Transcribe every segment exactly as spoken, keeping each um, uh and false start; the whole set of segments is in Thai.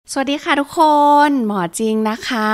สวัสดีค่ะทุกคนหมอจริงนะคะ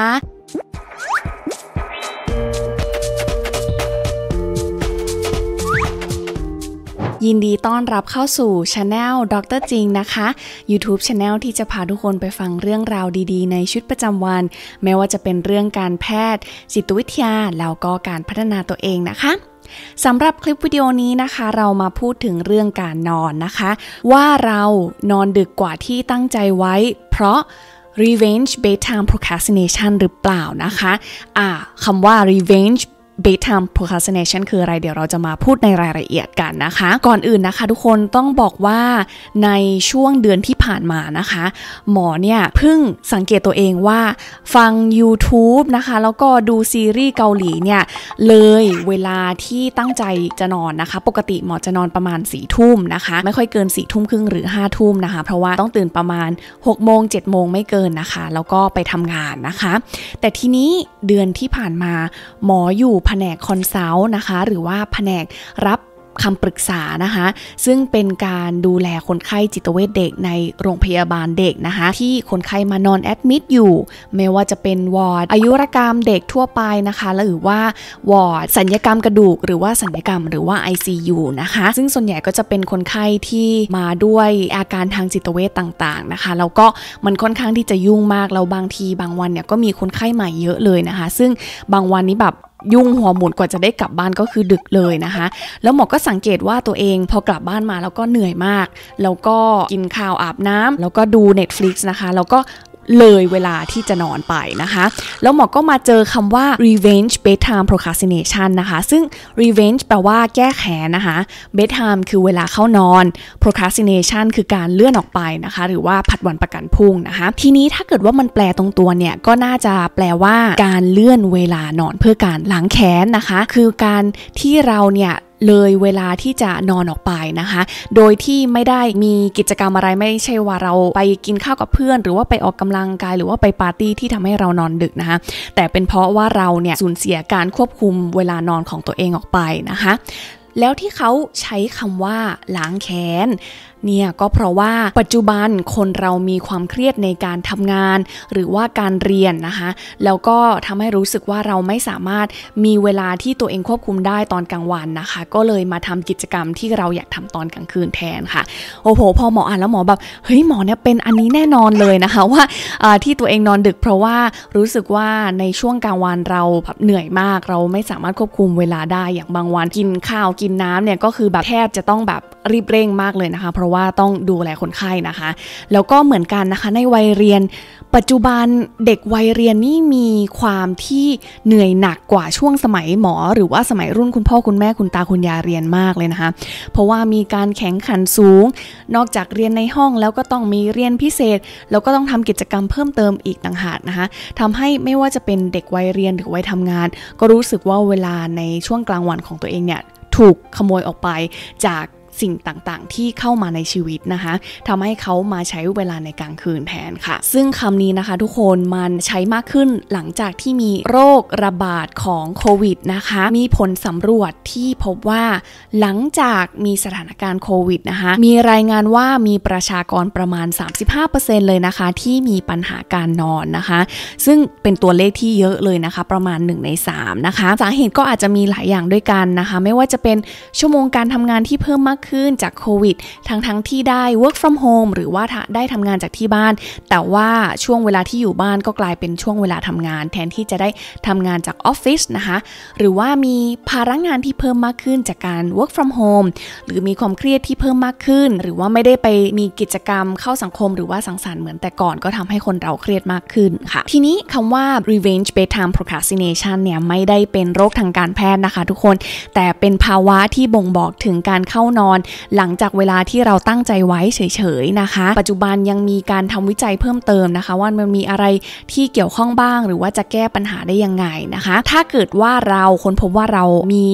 ยินดีต้อนรับเข้าสู่ Channel ดร.จริงนะคะ YouTube Channel ที่จะพาทุกคนไปฟังเรื่องราวดีๆในชีวิตประจำวันไม่ว่าจะเป็นเรื่องการแพทย์จิตวิทยาแล้วก็การพัฒนาตัวเองนะคะสำหรับคลิปวิดีโอนี้นะคะเรามาพูดถึงเรื่องการนอนนะคะว่าเรานอนดึกกว่าที่ตั้งใจไว้เพราะrevenge bedtime procrastination หรือเปล่านะคะอ่าคำว่า revenge bedtime procrastination คืออะไรเดี๋ยวเราจะมาพูดในรายละเอียดกันนะคะก่อนอื่นนะคะทุกคนต้องบอกว่าในช่วงเดือนที่ผ่านมานะคะหมอเนี่ยเพิ่งสังเกตตัวเองว่าฟัง YouTube นะคะแล้วก็ดูซีรีส์เกาหลีเนี่ยเลยเวลาที่ตั้งใจจะนอนนะคะปกติหมอจะนอนประมาณสี่ทุ่มนะคะไม่ค่อยเกินสี่ทุ่มครึ่งหรือห้าทุ่มนะคะเพราะว่าต้องตื่นประมาณหกโมงเจ็ดโมงไม่เกินนะคะแล้วก็ไปทำงานนะคะแต่ทีนี้เดือนที่ผ่านมาหมออยู่แผนกคอนซัลท์นะคะหรือว่าแผนกรับคำปรึกษานะคะซึ่งเป็นการดูแลคนไข้จิตเวชเด็กในโรงพยาบาลเด็กนะคะที่คนไข้มานอนแอดมิดอยู่ไม่ว่าจะเป็นวอร์ดอายุรกรรมเด็กทั่วไปนะคะหรือว่าวอร์ดศัลยกรรมกระดูกหรือว่าศัลยกรรมหรือว่า ไอ ซี ยู นะคะซึ่งส่วนใหญ่ก็จะเป็นคนไข้ที่มาด้วยอาการทางจิตเวชต่างๆนะคะแล้วก็มันค่อนข้างที่จะยุ่งมากแล้วบางทีบางวันเนี่ยก็มีคนไข้ใหม่เยอะเลยนะคะซึ่งบางวันนี้แบบยุ่งหัวหมุนกว่าจะได้กลับบ้านก็คือดึกเลยนะคะแล้วหมอก็สังเกตว่าตัวเองพอกลับบ้านมาแล้วก็เหนื่อยมากแล้วก็กินข้าวอาบน้ำแล้วก็ดู Netflix นะคะแล้วก็เลยเวลาที่จะนอนไปนะคะแล้วหมอก็มาเจอคำว่า revenge bedtime procrastination นะคะซึ่ง revenge แปลว่าแก้แค้นนะคะ bedtime คือเวลาเข้านอน procrastination คือการเลื่อนออกไปนะคะหรือว่าผัดวันประกันพรุ่งนะคะทีนี้ถ้าเกิดว่ามันแปลตรงตัวเนี่ยก็น่าจะแปลว่าการเลื่อนเวลานอนเพื่อการล้างแค้นนะคะคือการที่เราเนี่ยเลยเวลาที่จะนอนออกไปนะคะโดยที่ไม่ได้มีกิจกรรมอะไรไม่ใช่ว่าเราไปกินข้าวกับเพื่อนหรือว่าไปออกกำลังกายหรือว่าไปปาร์ตี้ที่ทำให้เรานอนดึกนะคะแต่เป็นเพราะว่าเราเนี่ยสูญเสียการควบคุมเวลานอนของตัวเองออกไปนะคะแล้วที่เขาใช้คำว่าล้างแค้นเนี่ยก็เพราะว่าปัจจุบันคนเรามีความเครียดในการทำงานหรือว่าการเรียนนะคะแล้วก็ทำให้รู้สึกว่าเราไม่สามารถมีเวลาที่ตัวเองควบคุมได้ตอนกลางวันนะคะก็เลยมาทำกิจกรรมที่เราอยากทำตอนกลางคืนแทนค่ะโอ้โหพอหมออ่านแล้วหมอแบบเฮ้ยหมอเนี่ยเป็นอันนี้แน่นอนเลยนะคะว่าที่ตัวเองนอนดึกเพราะว่ารู้สึกว่าในช่วงกลางวันเราแบบเหนื่อยมากเราไม่สามารถควบคุมเวลาได้อย่างบางวันกินข้าวกินน้ำเนี่ยก็คือแบบแทบจะต้องแบบรีบเร่งมากเลยนะคะเพราะว่าต้องดูแลคนไข้นะคะแล้วก็เหมือนกันนะคะในวัยเรียนปัจจุบันเด็กวัยเรียนนี่มีความที่เหนื่อยหนักกว่าช่วงสมัยหมอหรือว่าสมัยรุ่นคุณพ่อคุณแม่คุณตาคุณยายเรียนมากเลยนะคะเพราะว่ามีการแข่งขันสูงนอกจากเรียนในห้องแล้วก็ต้องมีเรียนพิเศษแล้วก็ต้องทำกิจกรรมเพิ่มเติมอีกต่างหากนะคะทำให้ไม่ว่าจะเป็นเด็กวัยเรียนหรือวัยทำงานก็รู้สึกว่าเวลาในช่วงกลางวันของตัวเองเนี่ยถูกขโมยออกไปจากสิ่งต่างๆที่เข้ามาในชีวิตนะคะทำให้เขามาใช้เวลาในกลางคืนแทนค่ะซึ่งคำนี้นะคะทุกคนมันใช้มากขึ้นหลังจากที่มีโรคระบาดของโควิดนะคะมีผลสำรวจที่พบว่าหลังจากมีสถานการณ์โควิดนะคะมีรายงานว่ามีประชากรประมาณ สามสิบห้าเปอร์เซ็นต์ เลยนะคะที่มีปัญหาการนอนนะคะซึ่งเป็นตัวเลขที่เยอะเลยนะคะประมาณหนึ่งในสามนะคะสาเหตุก็อาจจะมีหลายอย่างด้วยกันนะคะไม่ว่าจะเป็นชั่วโมงการทำงานที่เพิ่มมากขึ้นจากโควิดทั้งทั้งที่ได้ work from home หรือว่าได้ทำงานจากที่บ้านแต่ว่าช่วงเวลาที่อยู่บ้านก็กลายเป็นช่วงเวลาทำงานแทนที่จะได้ทำงานจากออฟฟิศนะคะหรือว่ามีภาระงานที่เพิ่มมากขึ้นจากการ work from home หรือมีความเครียดที่เพิ่มมากขึ้นหรือว่าไม่ได้ไปมีกิจกรรมเข้าสังคมหรือว่าสังสรรค์เหมือนแต่ก่อนก็ทำให้คนเราเครียดมากขึ้นค่ะทีนี้คำว่า revenge bedtime procrastination เนี่ยไม่ได้เป็นโรคทางการแพทย์นะคะทุกคนแต่เป็นภาวะที่บ่งบอกถึงการเข้านอนหลังจากเวลาที่เราตั้งใจไว้เฉยๆนะคะปัจจุบันยังมีการทำวิจัยเพิ่มเติมนะคะว่ามันมีอะไรที่เกี่ยวข้องบ้างหรือว่าจะแก้ปัญหาได้ยังไงนะคะถ้าเกิดว่าเราค้นพบว่าเรามี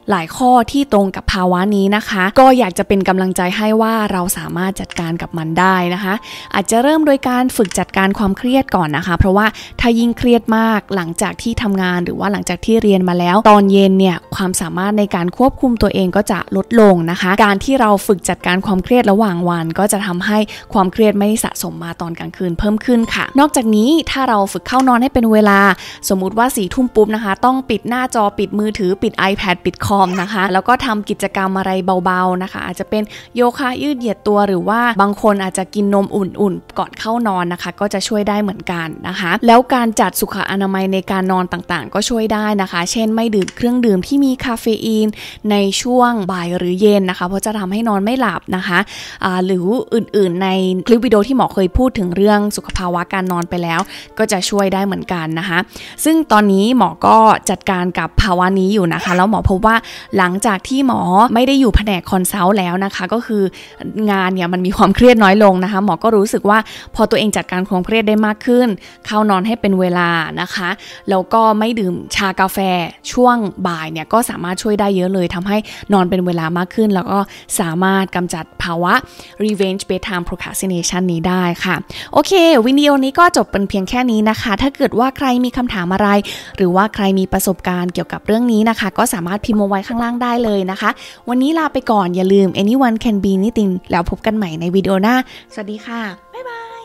หลายข้อที่ตรงกับภาวะนี้นะคะก็อยากจะเป็นกำลังใจให้ว่าเราสามารถจัดการกับมันได้นะคะอาจจะเริ่มโดยการฝึกจัดการความเครียดก่อนนะคะเพราะว่าถ้ายิ่งเครียดมากหลังจากที่ทำงานหรือว่าหลังจากที่เรียนมาแล้วตอนเย็นเนี่ยความสามารถในการควบคุมตัวเองก็จะลดลงนะคะการที่เราฝึกจัดการความเครียดระหว่างวันก็จะทำให้ความเครียดไม่สะสมมาตอนกลางคืนเพิ่มขึ้นค่ะนอกจากนี้ถ้าเราฝึกเข้านอนให้เป็นเวลาสมมุติว่าสี่ทุ่มปุ๊บนะคะต้องปิดหน้าจอปิดมือถือปิด iPad ปิดคอมนะคะแล้วก็ทำกิจกรรมอะไรเบาๆนะคะอาจจะเป็นโยคะยืดเหยียดตัวหรือว่าบางคนอาจจะกินนมอุ่นๆก่อนเข้านอนนะคะก็จะช่วยได้เหมือนกันนะคะแล้วการจัดสุขอนามัยในการนอนต่างๆก็ช่วยได้นะคะเช่นไม่ดื่มเครื่องดื่มที่มีคาเฟอีนในช่วงบ่ายหรือเย็นนะคะเพราะจะทำให้นอนไม่หลับนะคะอ่าหรืออื่นๆในคลิปวิดีโอที่หมอเคยพูดถึงเรื่องสุขภาวะการนอนไปแล้วก็จะช่วยได้เหมือนกันนะคะซึ่งตอนนี้หมอก็จัดการกับภาวะนี้อยู่นะคะแล้วหมอพบว่าหลังจากที่หมอไม่ได้อยู่แผนกคอนซัลท์แล้วนะคะก็คืองานเนี่ยมันมีความเครียดน้อยลงนะคะหมอก็รู้สึกว่าพอตัวเองจัดการความเครียดได้มากขึ้นเข้านอนให้เป็นเวลานะคะแล้วก็ไม่ดื่มชากาแฟช่วงบ่ายเนี่ยก็สามารถช่วยได้เยอะเลยทำให้นอนเป็นเวลามากขึ้นแล้วก็สามารถกำจัดภาวะ revenge bedtime procrastination นี้ได้ค่ะโอเควิดีโอนี้ก็จบเป็นเพียงแค่นี้นะคะถ้าเกิดว่าใครมีคำถามอะไรหรือว่าใครมีประสบการณ์เกี่ยวกับเรื่องนี้นะคะก็สามารถพิมพ์มาไว้ข้างล่างได้เลยนะคะวันนี้ลาไปก่อนอย่าลืม anyone can be anything แล้วพบกันใหม่ในวิดีโอหน้าสวัสดีค่ะบ๊ายบาย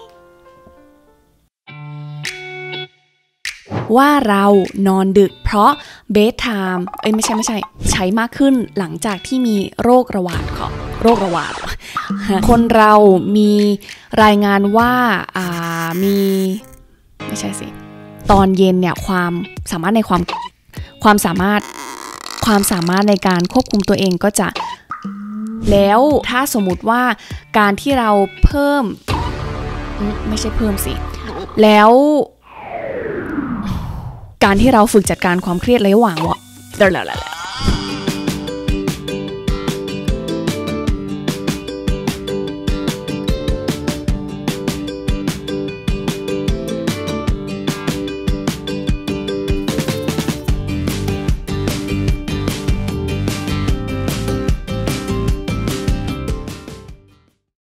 ว่าเรานอนดึกเพราะ bedtime เอ้ยไม่ใช่ไม่ใช่ใช้มากขึ้นหลังจากที่มีโรคระบาดของโรคระบาด คนเรามีรายงานว่าอ่ามีไม่ใช่สิตอนเย็นเนี่ยความสามารถในความความสามารถความสามารถในการควบคุมตัวเองก็จะแล้วถ้าสมมุติว่าการที่เราเพิ่มไม่ใช่เพิ่มสิแล้วการที่เราฝึกจัดการความเครียดระหว่างวัน